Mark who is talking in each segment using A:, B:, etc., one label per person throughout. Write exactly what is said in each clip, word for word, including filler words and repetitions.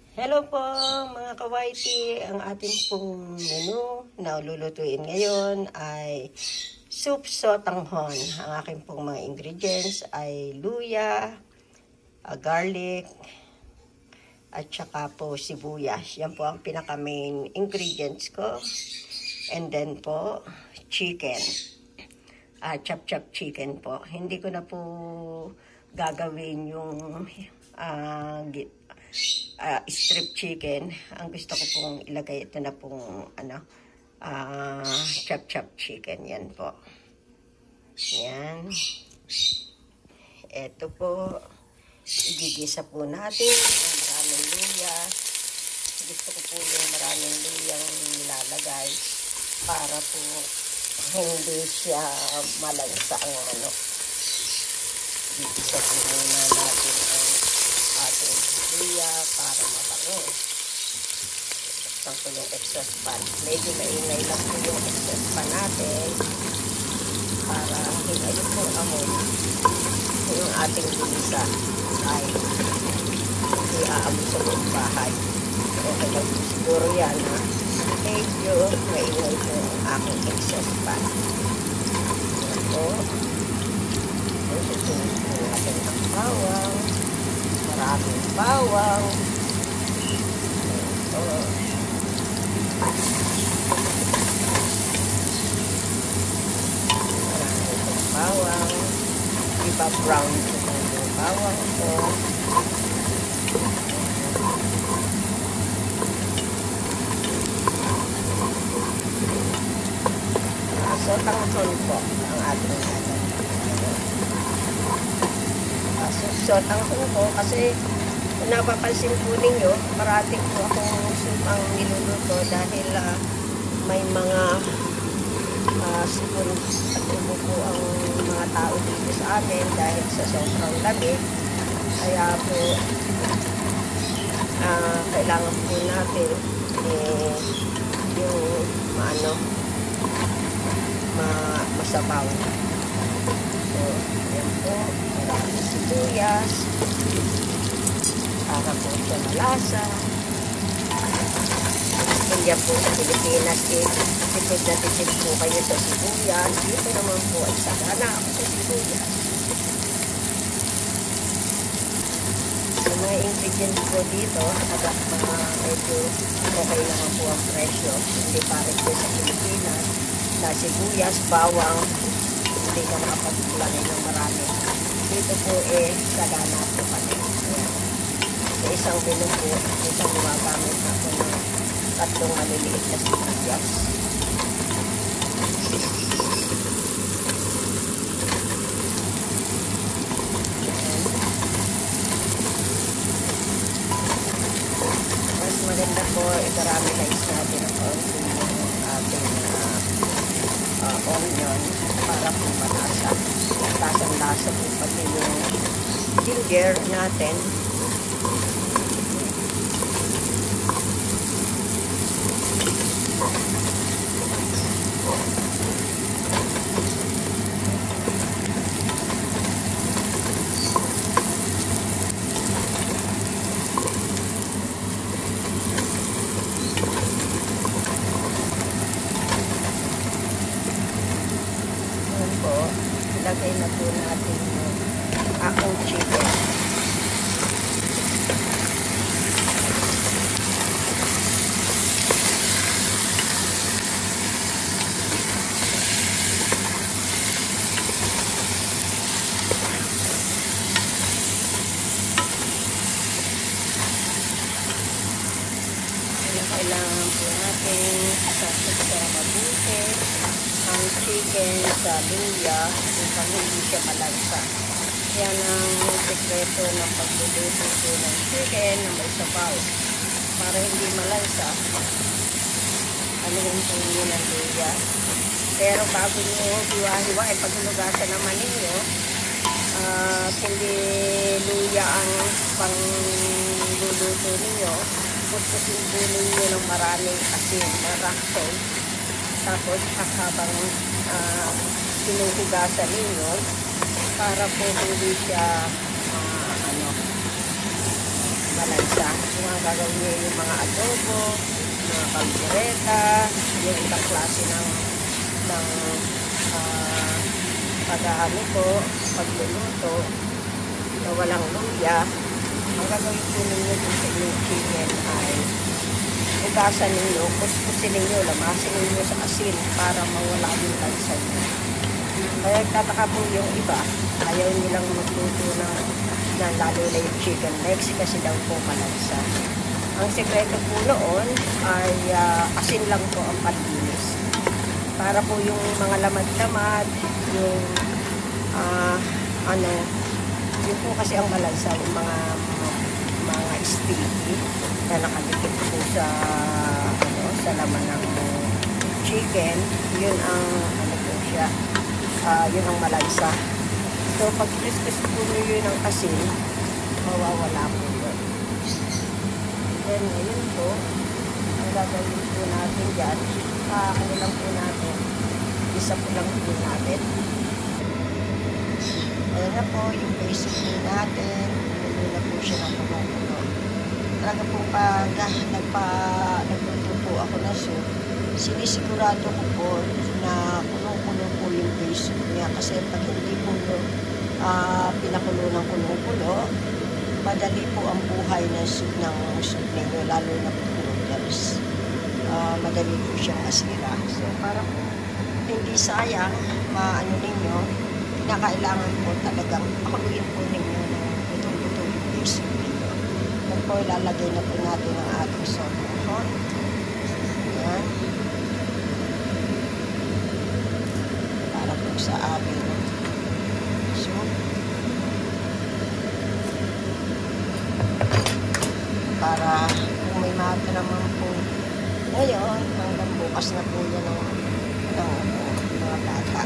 A: Hello po mga kawaiti, ang ating pong menu na lulutuin ngayon ay soup sotanghon. Ang aking pong mga ingredients ay luya, uh, garlic, at saka po sibuyas. Yan po ang pinaka main ingredients ko. And then po, chicken. Uh, chop-chop chicken po. Hindi ko na po gagawin yung uh, uh, strip chicken. Ang gusto ko pong ilagay ito na pong ano, uh, chop-chop chicken. Yan po. Yan. Ito po. Igigisa po natin ang maraming luya. Gusto ko po yung maraming luyang nilalagay para po hindi siya malansa ang ano. Igigisa po muna natin ang ating luya para mabango. Buksan ko yung exhaust fan. Medyo maingay lang po yung exhaust fan natin para hinayos po amoy yung ating gisa ay hindi aabot sa buong bahay. Okay lang po siguro yan ha. Medyo maingay po ang aking exhaust fan. Yan po. Susunod po natin ang bawang. Maraming bawang. Ito. Maraming bawang. Iba brown po yung bawang ko. Sotanghon po ang ating ano. Sotanghon po kasi napapansin po ninyo, parating po akong soup ang niluluto dahil uh, may mga uh, sipon at ubo po ang mga tao dito sa amin dahil sa sobrang lamig. Kaya po uh, kailangan po natin eh, yung maano ma masabaw. So, yan po. Maraming sibuyas. Para po siya malasa. Hindi po sa Pilipinas eh. Tipid na tipid po kayo sa sibuyas. Dito naman po ay sagana ako sa sibuyas. So, mga ingredients po dito, agad mga medyo okay naman po ang presyo. Hindi pares po sa Pilipinas. Na sibuyas, bawang, hindi ka makapaglagay ng marami. Dito po eh, sagana po kami. Ayan. Sa isang bilog po, isang gumagamit ako ng tatlong maliliit na sibuyas. Mas maganda po, ikaramelize natin ang konti yung ating uh, uh, onion para po malasa. Lasang-lasa po pati yung ginger natin. Ilagay na po natin yung akong chicken. Kailangan po natin sasok sa mabuti ang chicken sa luya upang hindi siya malansa. Yan ang sekreto ng pagluluto po ng chicken na may sabaw. Para hindi malansa, anuhin po nyo ng luya. Pero bago nyo hiwa-hiwa, ay paglugasan naman ninyo, uh, hindi luya ang pangluluto ninyo, putusin po ninyo ng maraming asin, marakson. Tapos habang uh, sinuhugasan ninyo para po hindi siya uh, ano, malansa. Yung mga gagawin niyo yung mga adobo, mga kaldereta, yung ibang klase ng ng uh, pag-ano po, pagluluto na walang luya. Ang gagawin po ninyo dun sa inyong chicken ay ugasan ninyo, kuskusin ninyo, lamasin ninyo sa asin para mawala yung lansa niyo. Kaya tataka po yung iba, ayaw nilang magluto ng, ng lalo na yung chicken legs kasi daw po malansa. Ang sekreto po noon ay uh, asin lang po ang panlinis. Para po yung mga lamad-lamad, yung uh, ano, yun po kasi ang malansa, yung mga mga sticky na nakadikit po sa ano, sa laman ng chicken, yun ang ano po siya, uh, yun ang malansa. So pag kuskus po nyo yun ng asin, mawawala po yun. Then ngayon po, ang gagawin po natin dyan, uh, ano lang po natin, isa po lang po natin. Ayan na po, yung basic po natin, hindi na po siya ng puno-puno. Talaga po pag nagpa, nagluto po ako na soup, sinisigurado ko po na puno-puno po yung basic niya. Kasi pag hindi po uh, pinakulo ng puno-puno, madali po ang buhay ng soup ng soup ninyo, lalo na po noodles. Uh, madali po siyang masira. So para po hindi sayang, maano ninyo, kinakailangan po talagang pakuluin po ninyo ng luto-luto yung basic ninyo. Yan po, ilalagay na po natin ang ating sotanghon. Yan. Para po sa ating soup. Para kung may mata naman po ngayon, hanggang bukas na po yan ng, ng mga bata.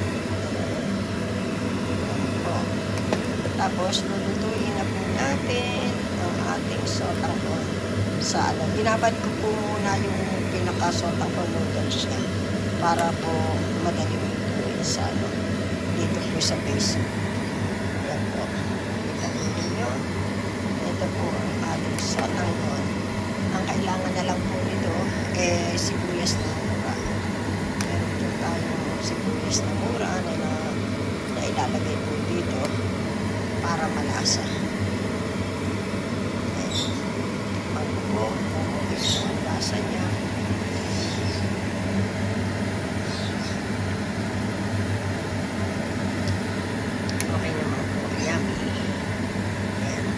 A: Tapos, lulutuin na po natin ang ating sotanghon sa ano. Binabad ko po muna yung pinaka-sotanghon noodles niya para po madali lutuin sa ano. Dito po sa base. Yan po. Kita po ninyo. Ito po ang ating sotanghon. Ang kailangan na lang po nito eh sibuyas na mura. Meron po tayong sibuyas na mura na, na, na ilalagay po dito para malasa. Ayan. Pag po, okay po ang lasa niya. Okay naman po. Yummy. Ayan.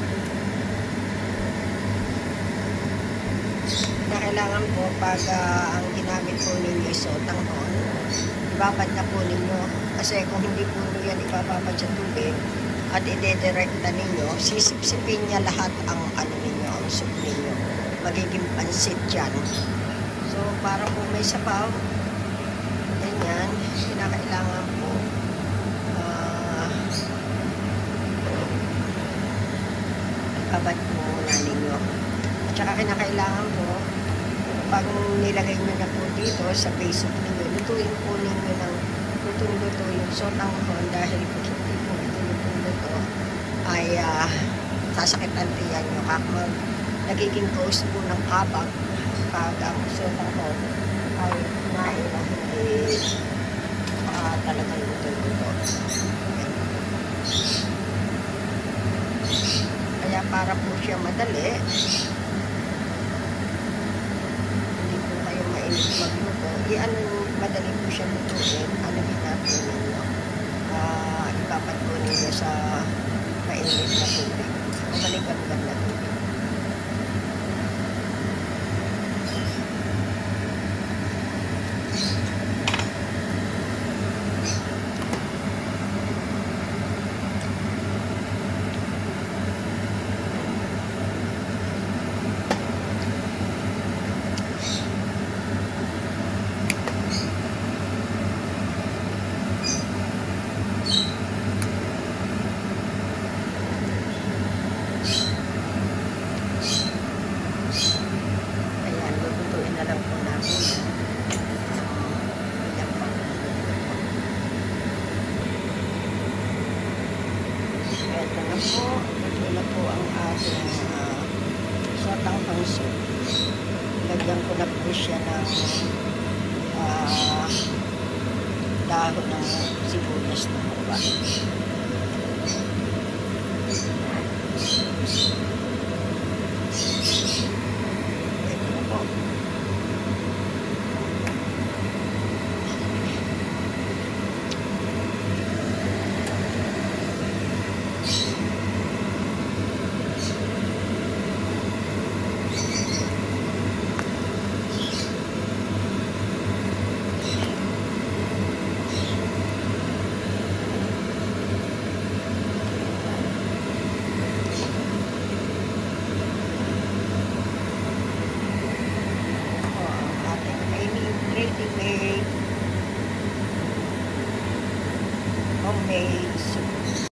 A: Na kailangan po pag uh, ang ginamit po ninyo sotanghon, ibabad na po ninyo. Kasi kung hindi po ninyo yan ibababad sa tubig, at ide-directa ninyo, sisip-sipin niya lahat ang ano ninyo, ang soup ninyo. Magiging pansit dyan. So, para po may sabaw, ganyan, kinakailangan po uh, abad po muna ninyo. At saka kinakailangan po, pag nilagay nyo na po dito sa base of ninyo, lutuin po ninyo ng lutong-luto yung sotanghon dahil po hindi po ito ay uh, sasakit ang tiyan nyo. Kapag nagiging ghost po ng kabag, pag ang sotanghon ay kumain na hindi uh, talagang luto-luto. Kaya para po siya madali, hindi po kayo mainit magluto. I-ano, madali po siya lutuin. Ano ginagawa ninyo? Uh, ipapat po ninyo sa mainit na tubig. O maligam-gam na tubig. soup. Lagyan ko na po siya ng uh, dahon ng sibuyas na haba.